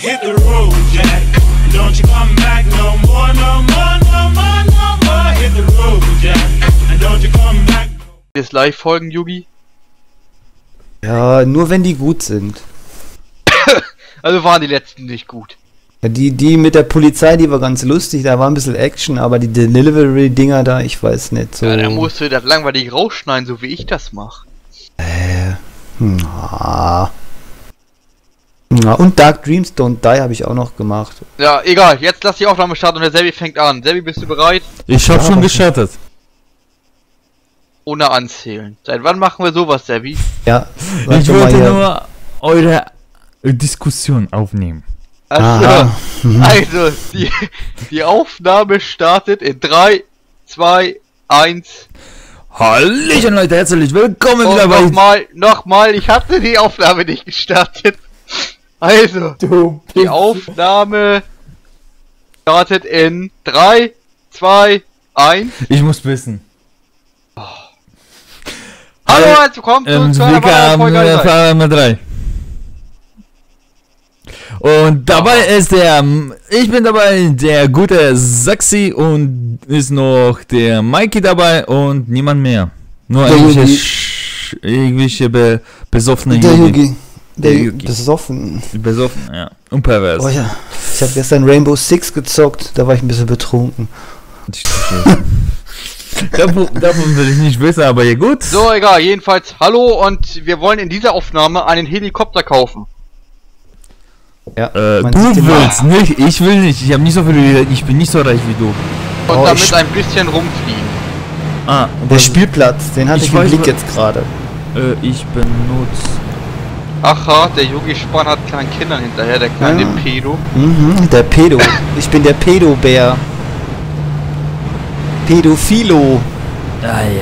hit the road, Jack. Don't you come back no more, no more, no more, no more. Hit the road, Jack. And don't you come back. Jetzt Live-Folgen, Yugi? Ja, nur wenn die gut sind. Also waren die letzten nicht gut. Ja, die mit der Polizei, die war ganz lustig, da war ein bisschen Action, aber die Delivery-Dinger da, ich weiß nicht so. Ja, dann musst du das langweilig rausschneiden, so wie ich das mache. Na, und Dark Dreams Don't Die habe ich auch noch gemacht. Ja, egal, jetzt lass die Aufnahme starten und der Sebi fängt an. Sebi, bist du bereit? Ich hab schon gestartet. Ohne anzählen. Seit wann machen wir sowas, Sebi? Ja, Ich wollte nur eure Diskussion aufnehmen. Aha. Also die Aufnahme startet in 3, 2, 1. Hallöchen Leute, herzlich willkommen wieder bei... Nochmal, ich hatte die Aufnahme nicht gestartet. Also, die Aufnahme startet in 3, 2, 1. Ich muss wissen. Hallo, herzlich willkommen zu einer weiteren Folge 3. Und dabei ist ich bin dabei, der gute Saxi, und ist noch der Mikey dabei und niemand mehr. Nur irgendwelche besoffene Yugi. Der Yugi. Besoffen. Besoffen, ja. Und pervers. Oh ja. Ich habe gestern Rainbow Six gezockt, da war ich ein bisschen betrunken. Davon will ich nicht wissen, aber ja gut. So, egal, jedenfalls hallo, und wir wollen in dieser Aufnahme einen Helikopter kaufen. Ja, du willst nicht, ich will nicht. Ich habe nicht so viel, ich bin nicht so reich wie du. Und damit ein bisschen rumfliegen. Ah, der Spielplatz, den hatte ich im Blick jetzt gerade. Ich benutze... Aha, der Yugi Spann hat kleinen Kindern hinterher, der kleine Pedo. Mhm, der Pedo. Ich bin der Pedo-Bär. Pedophilo. Ah, yeah.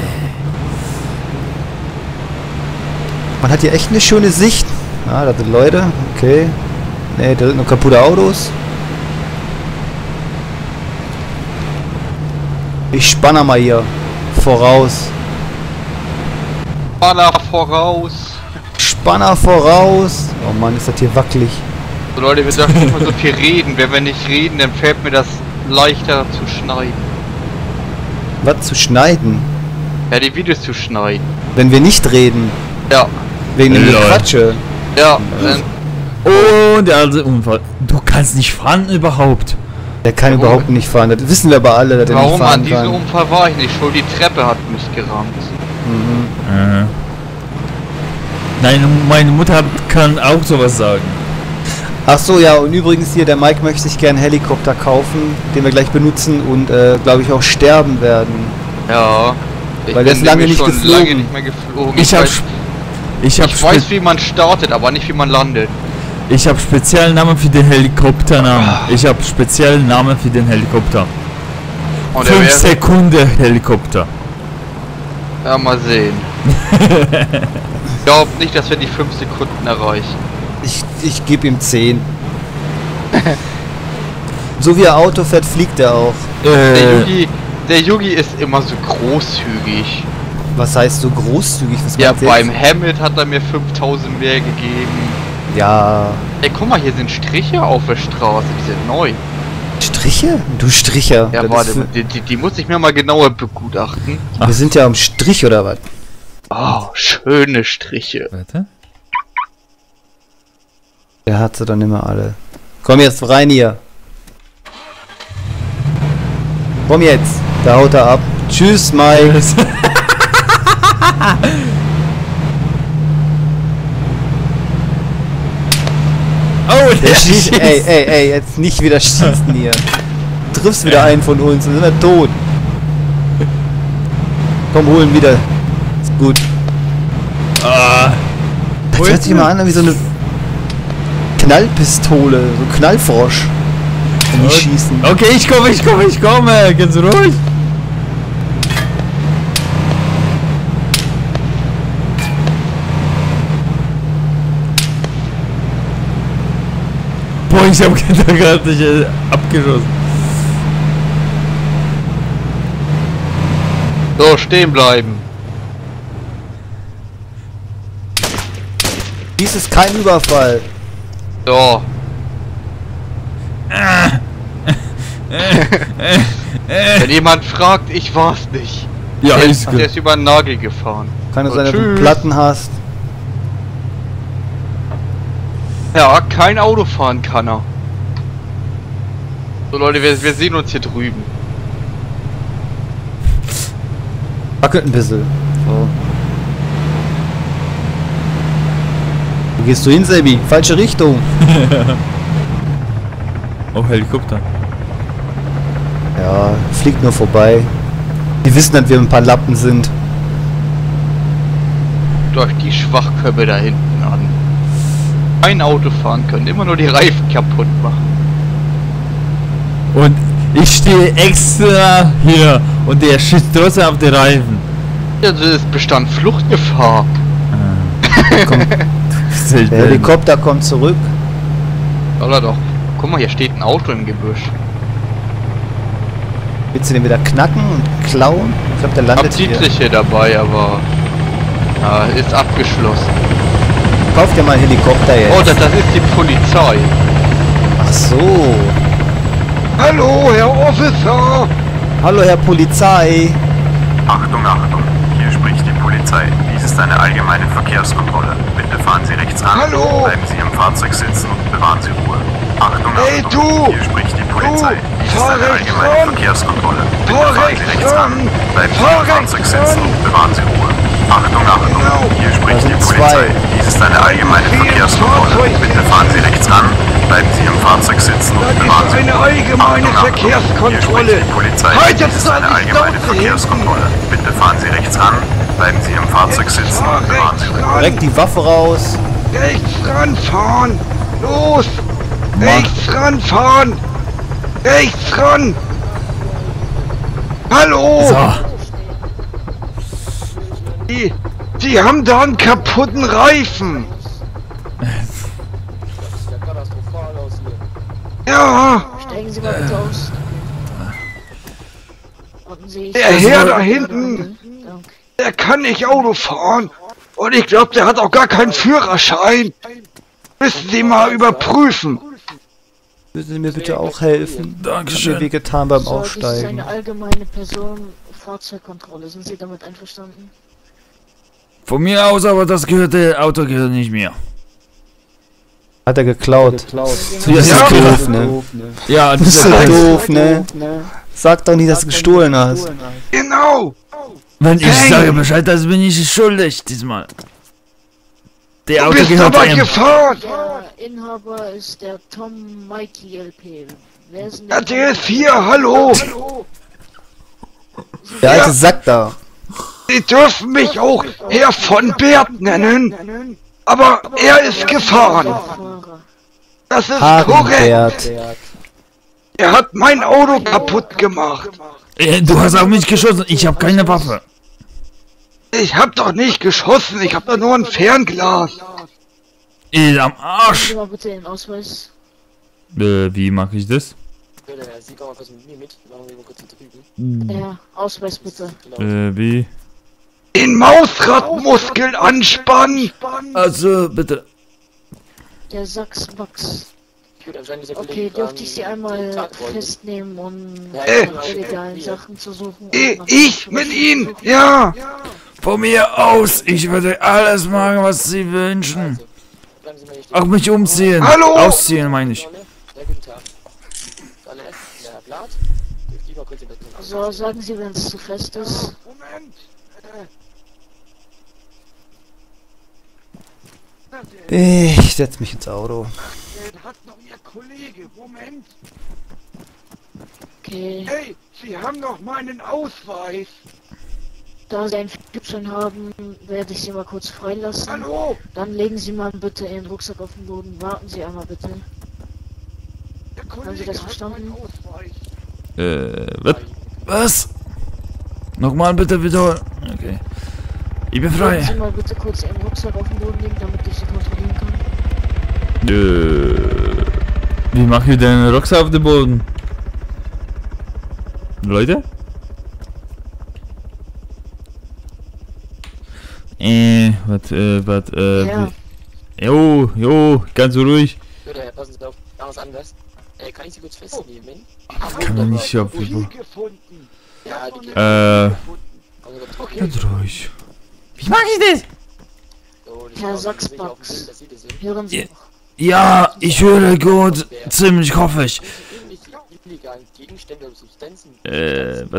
Man hat hier echt eine schöne Sicht. Ah, da sind Leute. Okay. Ne, da sind noch kaputte Autos. Ich spanne mal hier. Voraus. Spanner voraus. Spanner voraus. Oh Mann, ist das hier wackelig. So Leute, wir dürfen nicht mal so viel reden. Wenn wir nicht reden, dann fällt mir das leichter zu schneiden. Was zu schneiden? Ja, die Videos zu schneiden. Wenn wir nicht reden. Ja. Wegen dem Quatsche. Ja. Und der alte Unfall. Du kannst nicht fahren überhaupt. Der kann überhaupt nicht fahren. Das wissen wir aber alle, dass er nicht fahren kann. Warum? An diesem Unfall war ich nicht schuld. Die Treppe hat mich gerammt. Mhm. Nein, meine Mutter kann auch sowas sagen. Ach so, ja, und übrigens hier, der Mike möchte sich gerne einen Helikopter kaufen, den wir gleich benutzen und, glaube ich, auch sterben werden. Ja. Weil der ist lange nicht geflogen. Lange nicht mehr geflogen. Ich weiß, wie man startet, aber nicht wie man landet. Ich habe speziellen Namen für den Helikopternamen. Ich habe speziellen Namen für den Helikopter. 5 Sekunden Helikopter. Ja, mal sehen. Ich glaube nicht, dass wir die 5 Sekunden erreichen. Ich gebe ihm 10. So wie er Auto fährt, fliegt er auch. Der Yugi ist immer so großzügig. Was heißt so großzügig? Was ja, beim Hamlet hat er mir 5000 mehr gegeben. Ja. Ey, guck mal, hier sind Striche auf der Straße, die sind neu. Striche? Du Stricher. Ja, warte, die muss ich mir mal genauer begutachten. Wir sind ja am Strich, oder was? Oh, schöne Striche. Warte. Der hat sie dann immer alle. Komm jetzt rein hier. Komm jetzt. Da haut er ab. Tschüss, Mike. Oh, der schießt. Ey, jetzt nicht wieder schießen hier. Du triffst wieder einen von uns und sind wir tot. Komm, holen wieder. Ist gut. Das hört sich mal an wie so eine Knallpistole, so ein Knallfrosch. Wenn die schießen. Okay, ich komme, ganz ruhig. Boah, ich hab gerade nicht abgeschossen. So, stehen bleiben. Dies ist kein Überfall. So. Wenn jemand fragt, ich war's nicht. Ja, Der ist gut. ist über den Nagel gefahren. Kann es Oh, sein, dass du tschüss. Platten hast. Ja, kein Auto fahren kann er. So Leute, wir sehen uns hier drüben. Wackelt ein bisschen. So. Wo gehst du hin, Sebi? Falsche Richtung. Oh, Helikopter. Ja, fliegt nur vorbei. Die wissen, dass wir ein paar Lappen sind. Durch die Schwachköpfe da hinten an. Kein Auto fahren können, immer nur die Reifen kaputt machen. Und ich stehe extra hier und der schießt trotzdem auf die Reifen. Ja, das ist Bestand Fluchtgefahr. Der Helikopter kommt zurück. Soll er doch. Guck mal, hier steht ein Auto im Gebüsch. Willst du den wieder knacken und klauen? Ich glaube, der landet hier. Absichtliche dabei, aber ja, ist abgeschlossen. Kauf dir mal einen Helikopter jetzt. Oh, das ist die Polizei. Ach so. Hallo, Herr Officer. Hallo, Herr Polizei. Achtung, Achtung, hier spricht die Polizei. Dies ist eine allgemeine Verkehrskontrolle. Bitte fahren Sie rechts ran, Hallo? bleiben Sie im Fahrzeug sitzen und bewahren Sie Ruhe. Achtung, Hey, Achtung, du! hier spricht die Polizei. Dies ist fahr eine rechts allgemeine ran! Verkehrskontrolle. Bitte Fahr fahren Sie rechts rechts ran, ran! bleiben Sie Fahr im Fahrzeug rechts sitzen ran! und bewahren Sie Ruhe. Achtung, Achtung, Genau. hier Da spricht die sind Polizei. zwei. Dies ist eine allgemeine Hier im Verkehrskontrolle. Fahrzeug. Bitte fahren Sie rechts ran, bleiben Sie im Fahrzeug sitzen und Das bewahren ist Sie eine Ruhe. allgemeine Achtung, Achtung, Verkehrskontrolle. Hier spricht die Polizei. Halt Dies jetzt ist mal eine die allgemeine Schnauze Verkehrskontrolle. Bitte fahren Sie rechts ran, bleiben Sie im Fahrzeug sitzen fahr und bewahren Sie rechts Ruhe. ran. Direkt die Waffe raus. Rechts ranfahren. Los. Rechts ranfahren. Rechts ran. Hallo. So. Die haben da einen kaputten Reifen. Ja. Steigen Sie mal bitte aus. Warten Sie, ich Der Herr da hinten, Danke. der kann nicht Auto fahren. Und ich glaube, der hat auch gar keinen Führerschein. Müssen Sie mal überprüfen. Würden Sie mir bitte auch helfen? Dankeschön. Hat mir wehgetan beim So, das ist Aufsteigen. eine allgemeine Personenfahrzeugkontrolle. Sind Sie damit einverstanden? Von mir aus, aber das Auto gehört nicht mir. Hat er geklaut. Ja, Das ist ist Ja. doof, ne? Ja, Das ist so doof, ne? Sag doch nicht, dass du gestohlen hast. Genau. Wenn ich Hey! sage Bescheid, das bin ich schuldig diesmal. Der Du Auto bist gehört aber ihm. gefahren. Der Inhaber ist der Tom Mikey LP. Wer ist denn Ja, der ist hier. Hallo. Der alte Ja. Sack da. Sie dürfen mich auch Herr von Bert nennen. Aber er ist gefahren. Fahrer? Das ist korrekt. Hagenbert. Er hat mein Auto kaputt gemacht. Du hast auf mich geschossen, ich habe keine Waffe. Ich hab doch nicht geschossen. Ich hab doch nur ein Fernglas. Am Arsch. Gib mal bitte den Ausweis. Wie mache ich das? Sie kommen mal kurz mit mir mit, machen wir mal kurz drüben. Ja, Ausweis bitte. Wie? Den Mausradmuskel anspannen. Also, bitte. Der Sachs-Max. Gut, anscheinend dieser Okay, Kollege dürfte ich Sie den einmal Tag wollte. festnehmen und Ja, nach illegalen Sachen zu suchen? und nach Ich mit Ihnen. Ja. Von mir aus, ich würde alles machen, was Sie wünschen. Bleiben Sie mal hier stehen. Auch mich umziehen. Hallo? Ausziehen, meine ich. Ja, guten Tag. Alle, der Herr Blatt. Dürfte ich mal kurz in das So, sagen Sie, wenn es zu fest ist. Moment. Ich setz mich ins Auto. Den hat noch Ihr Kollege. Moment. Okay, Hey, Sie haben noch meinen Ausweis. da Sie einen Führerschein haben, werde ich Sie mal kurz freilassen. Hallo. Dann legen Sie mal bitte Ihren Rucksack auf den Boden. Warten Sie einmal bitte. Der Kollege Haben Sie das hat verstanden? meinen Ausweis. Was? Nochmal bitte wiederholen. Okay. Ich bin frei. Würden Sie mal bitte kurz Ihren Rucksack auf den Boden legen, damit ich Sie kontrollieren kann. Wie mache ich den Rucksack auf den Boden? Leute? Ja, Jo, ganz ruhig. Gut, Herr, passen Sie auf. Machen wir es anders. Kann ich sie kurz festnehmen? Kann man nicht auf. Key gefunden. Ja, die Okay. Ganz ruhig. Wie mache ich das? Herr Sachsbox. Hören Sie noch. Ja, ich höre gut. Ziemlich hoffig. illegalen Gegenstände oder Substanzen. Was?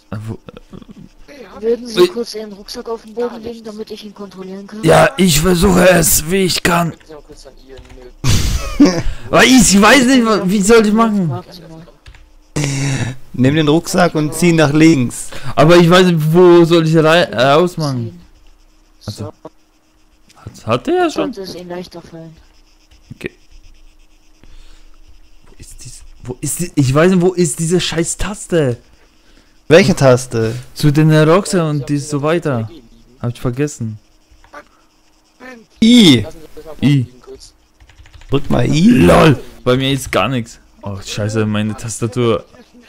Würden Sie kurz Ihren Rucksack auf den Boden legen, damit ich ihn kontrollieren kann? Ja, ich versuche es, wie ich kann. Gucken Sie mal kurz an Ihren Aber ich weiß nicht, wie soll ich machen? Warten Sie mal. Nimm den Rucksack und zieh nach links. Aber ich weiß nicht, wo soll ich rausmachen? So, Hat der ja schon? sollte es Ihnen leichter fallen. Okay. Wo ist die? Ich weiß nicht, wo ist diese scheiß Taste? Welche Taste? Zu den Roxer und die so weiter. Hab ich vergessen. I. Lassen Sie das mal I. liegen kurz. Drück mal I. LOL! Bei mir ist gar nichts. Oh, scheiße, meine Tastatur.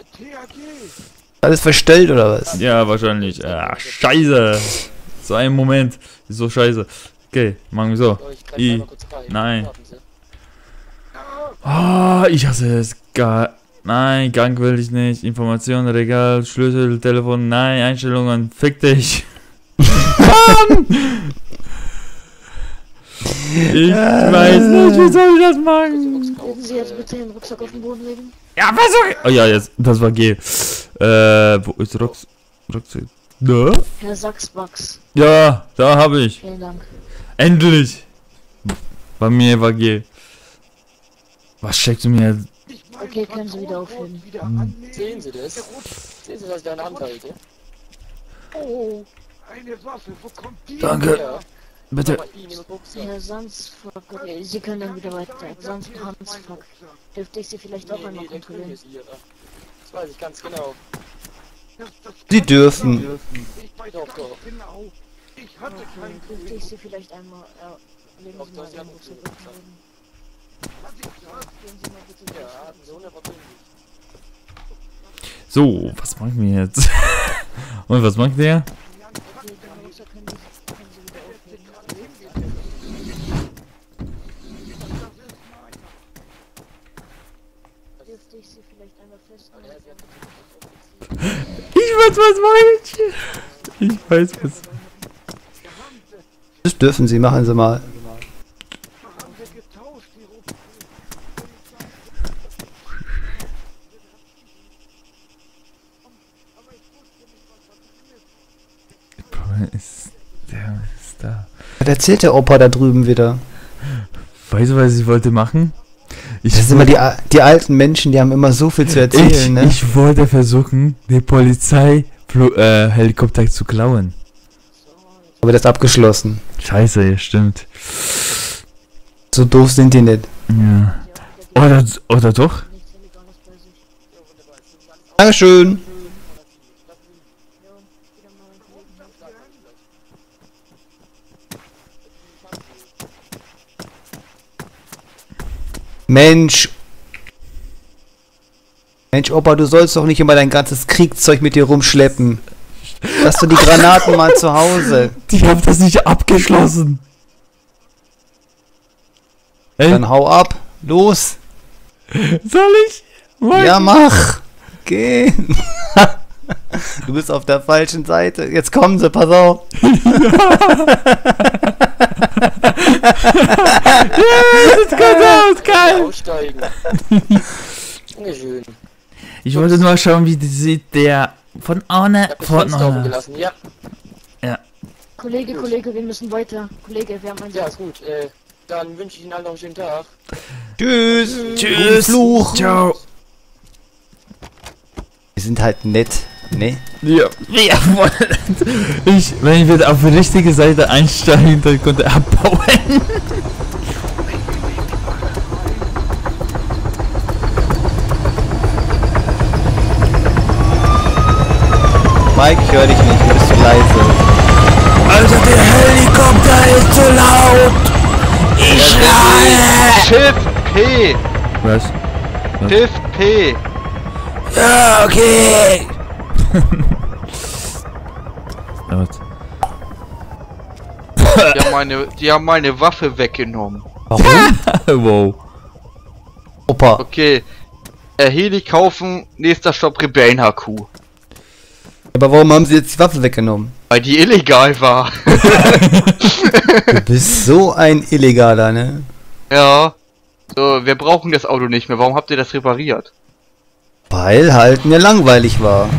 Alles verstellt oder was? Ja, wahrscheinlich. Ah, scheiße! So ein Moment. Ist so scheiße. Okay, machen wir so. So, ich greife I. einmal kurz rein. Nein. Warten Sie. Ah, ich hasse es. Nein, Gang will ich nicht. Information, Regal, Schlüssel, Telefon, nein, Einstellungen, fick dich. Mann! Ich weiß nicht, wie soll ich das machen? Würden Sie jetzt bitte den Rucksack auf den Boden legen? Ja, versuch! Oh ja, jetzt, das war G. Wo ist Rucksack? Da? Herr Sachsbox, Ja, da habe ich. vielen Dank. Endlich! Bei mir war G. Was checkst du mir jetzt? Okay, können Sie wieder aufhören. Sehen Sie das? Sehen Sie, dass ich da eine Hand halte? Oh, eine Waffe, wo kommt die? Danke. Ja. Bitte. Mal I in den Rucksack. Herr Sandsfuck, okay, Sie können dann wieder weiter. Sandsfuck, dürfte ich Sie vielleicht auch einmal Nee, der Grün kontrollieren? ist hier. Das weiß ich ganz genau. Sie dürfen. Ich weiß Doch, ganz doch. genau. Ich hatte keinen Dürfte ich Sie vielleicht einmal, legen Doch, Sie mal das ist ja Ihren ein Rucksack Rucksack. auf den Boden. Gehen Sie mal bitte Ja, durch. hatten Sie 100%. So, was machen wir jetzt? Und was macht der? Okay, den Rucksack können Sie wieder aufheben. Dürfte ich Sie vielleicht einmal festnehmen? Ich weiß, was meint. Ich weiß, was. Das dürfen Sie, machen Sie mal. Haben wir getauscht, die Rufe. Der ist da. Was erzählt der Opa da drüben wieder? Weißt du, was ich wollte machen? Das sind immer die alten Menschen, die haben immer so viel zu erzählen, ne? Ich wollte versuchen, den Polizei-Helikopter zu klauen. Aber das ist abgeschlossen. Scheiße, ja, stimmt. So doof sind die nicht. Ja. Oder doch? Nichts Illegales bei sich. Dankeschön. Wieder mal einen Kollegen hier. Mensch. Mensch, Opa, du sollst doch nicht immer dein ganzes Kriegszeug mit dir rumschleppen. Lass doch die Granaten mal zu Hause. Ich hab das nicht abgeschlossen. Ey, Dann hau ab. Los. soll ich? Ja, mach. Geh. Du bist auf der falschen Seite. Jetzt kommen sie, pass auf. Das kommt aus, geil. Aussteigen. Dankeschön. Ich wollte nur schauen, wie die sieht der von Ich vorne. hab das Fenster offen gelassen. Ja, Kollege, wir müssen weiter. Kollege, wir haben einen ja, Satz. gut. Dann wünsche ich Ihnen allen noch einen schönen Tag. Tschüss. Tschüss. Fluch. Ciao. Wir sind halt nett, ne? Ja. Wenn ich wieder auf die richtige Seite einsteigen, dann konnte er abbauen. Mike, ich höre dich nicht, du bist zu leise. Also der Helikopter ist zu laut. Ich schreie. Shift P! Was? Shift P! Ja, okay. Die haben meine Waffe weggenommen. Warum? Wow. Opa, Okay, Heli kaufen, nächster Stopp Rebellen-HQ. Aber warum haben sie jetzt die Waffe weggenommen? Weil die illegal war. Du bist so ein Illegaler, ne? Ja. So, wir brauchen das Auto nicht mehr. Warum habt ihr das repariert? Weil halt mir langweilig war.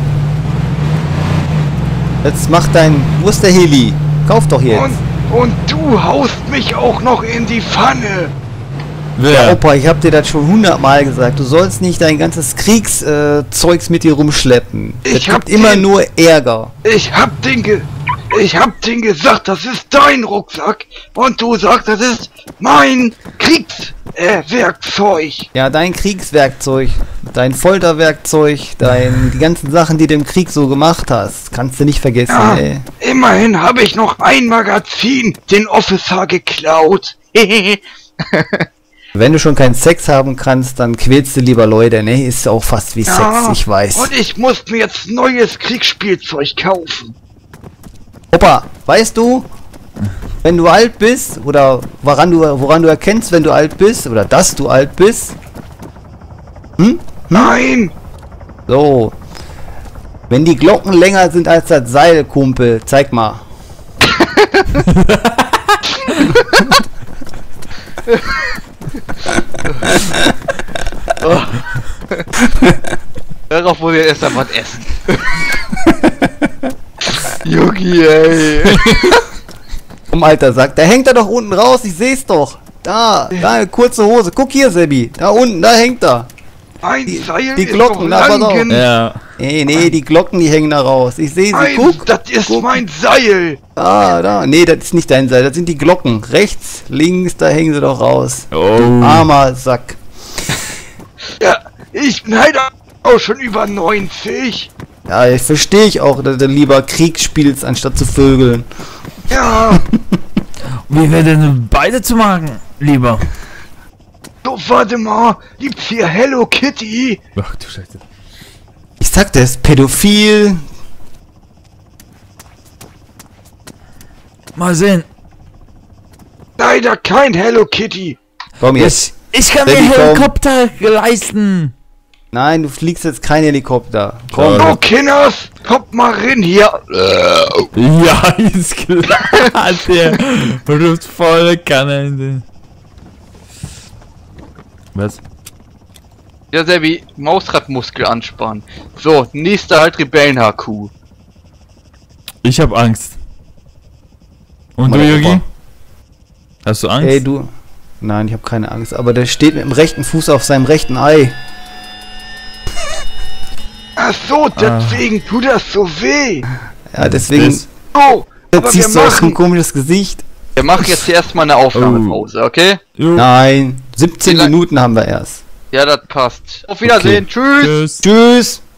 Jetzt mach dein... Wo ist der Heli? Kauf doch jetzt. Und du haust mich auch noch in die Pfanne. Ja, Wer? Opa, ich hab dir das schon 100-mal gesagt. Du sollst nicht dein ganzes Kriegszeugs mit dir rumschleppen. Ich Das hab gibt immer den- nur Ärger. Ich hab den gesagt, das ist dein Rucksack. Und du sagst, das ist mein Kriegswerkzeug. Ja, dein Kriegswerkzeug, dein Folterwerkzeug, die ganzen Sachen, die du im Krieg so gemacht hast, kannst du nicht vergessen, Ja, ey. immerhin habe ich noch ein Magazin den Officer geklaut. Wenn du schon keinen Sex haben kannst, dann quälst du lieber Leute, ne? Ist auch fast wie Sex, ich weiß. Und ich muss mir jetzt neues Kriegsspielzeug kaufen. Opa, weißt du, wenn du alt bist, oder woran du erkennst, wenn du alt bist, oder dass du alt bist? Nein, So. Wenn die Glocken länger sind als das Seil, Kumpel, zeig mal. darauf wurde jetzt erst einmal was essen. Yugi, ey. Komm, Alter, sagt, der hängt da doch unten raus, ich seh's doch. Da, kurze Hose. Guck hier, Sebi. Da unten, da hängt er. Ein Seil die ist Glocken, doch da, pass auf. lang Ja. Nee, die Glocken, die hängen da raus. Ich sehe sie, Nein, guck. das ist mein Seil. Da. Nee, das ist nicht dein Seil, das sind die Glocken. Rechts, links, da hängen sie doch raus. Oh. Armer Sack. Ja, ich bin halt auch schon über 90. Ja, ich verstehe ich auch, dass du lieber Krieg spielst, anstatt zu vögeln. Ja, Wie wäre denn beide zu machen, lieber? so warte mal, gibt's hier Hello Kitty? Ach du Scheiße. Ich sag, der ist pädophil. Mal sehen. Leider kein Hello Kitty. Komm jetzt. Ich kann mir Baby, komm. Helikopter leisten. Nein, du fliegst jetzt kein Helikopter. Komm. So, Kinders, kommt mal rein hier. Ja, ist klar. Der ruft volle Kanne in den... Was? Ja, Sebi, Mausradmuskel anspannen. So, nächster halt Rebellen-HQ. Ich hab Angst. Und du, Meine Yogi? Opa. Hast du Angst? Ey, du. Nein, ich habe keine Angst, aber der steht mit dem rechten Fuß auf seinem rechten Ei. Ach so, deswegen tut das so weh. Ja, deswegen Das- Oh, aber wir ziehst du auch so ein machen, komisches Gesicht. wir machen jetzt erstmal eine Aufnahmepause, okay? Jo. Nein, 17 Wie lang- Minuten haben wir erst. Ja, das passt. Auf Wiedersehen, tschüss. Tschüss. Tschüss.